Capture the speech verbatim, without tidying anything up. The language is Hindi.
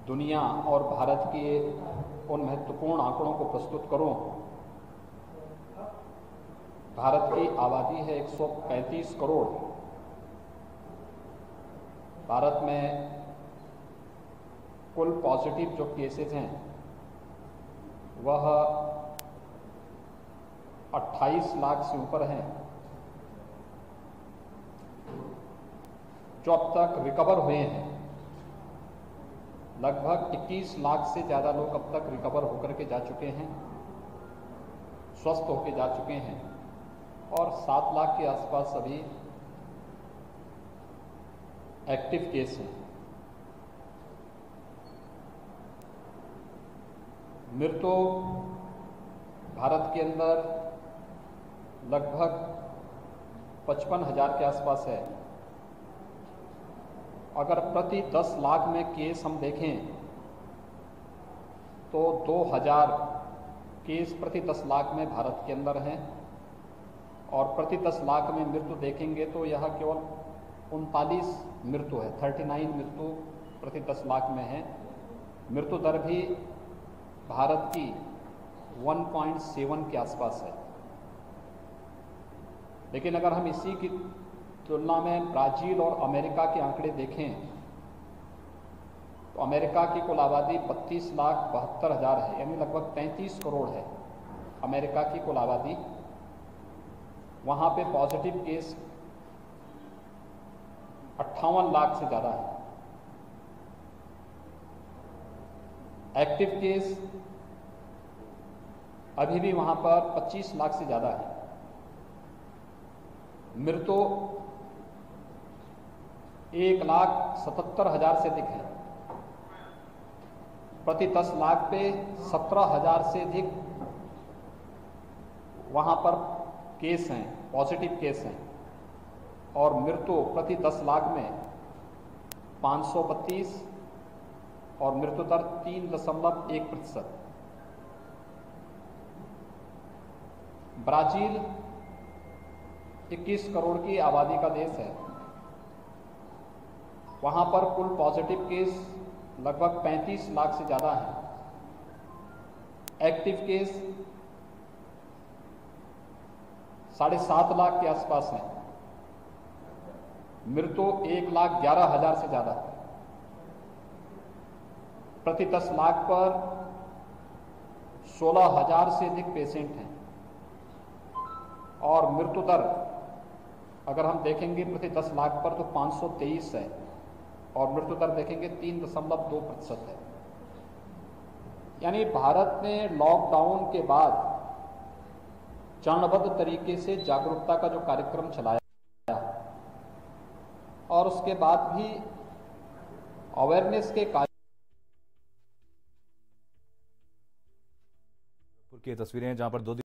दुनिया और भारत के उन महत्वपूर्ण आंकड़ों को प्रस्तुत करूं। भारत की आबादी है एक सौ पैंतीस करोड़। भारत में कुल पॉजिटिव जो केसेस हैं वह अट्ठाईस लाख से ऊपर हैं। जो अब तक रिकवर हुए हैं लगभग इक्कीस लाख से ज़्यादा लोग अब तक रिकवर होकर के जा चुके हैं, स्वस्थ होकर जा चुके हैं और सात लाख के आसपास अभी एक्टिव केस हैं। मृत्यु भारत के अंदर लगभग पचपन हजार के आसपास है। अगर प्रति दस लाख में केस हम देखें तो दो हजार केस प्रति दस लाख में भारत के अंदर हैं और प्रति दस लाख में मृत्यु देखेंगे तो यह केवल उनतालीस मृत्यु है, उनतालीस मृत्यु प्रति दस लाख में है। मृत्यु दर भी भारत की एक पॉइंट सात के आसपास है। लेकिन अगर हम इसी की तुलना में ब्राज़ील और अमेरिका के आंकड़े देखें तो अमेरिका की कुल आबादी बत्तीस लाख बहत्तर हज़ार है, यानी लगभग तैंतीस करोड़ है अमेरिका की कुल आबादी। वहाँ पे पॉजिटिव केस अट्ठावन लाख से ज़्यादा है। एक्टिव केस अभी भी वहाँ पर पच्चीस लाख से ज़्यादा है। मृत्यु एक लाख सतहत्तर हजार से अधिक है। प्रति दस लाख पे सत्रह हजार से अधिक वहां पर केस हैं, पॉजिटिव केस हैं और मृत्यु प्रति दस लाख में पाँच सौ बत्तीस और मृत्यु दर तीन दशमलव एक प्रतिशत। ब्राजील इक्कीस करोड़ की आबादी का देश है। वहाँ पर कुल पॉजिटिव केस लगभग पैंतीस लाख से ज़्यादा हैं। एक्टिव केस साढ़े सात लाख के आसपास हैं। मृत्यु एक लाख ग्यारह हजार से ज़्यादा है। प्रति दस लाख पर सोलह हजार से अधिक पेशेंट हैं और मृत्यु दर अगर हम देखेंगे प्रति दस लाख पर तो पाँच सौ तेईस है और मृत्यु दर देखेंगे तीन दशमलव दो प्रतिशत है। यानी भारत ने लॉकडाउन के बाद चरणबद्ध तरीके से जागरूकता का जो कार्यक्रम चलाया और उसके बाद भी अवेयरनेस के कार्य की तस्वीरें जहां पर दो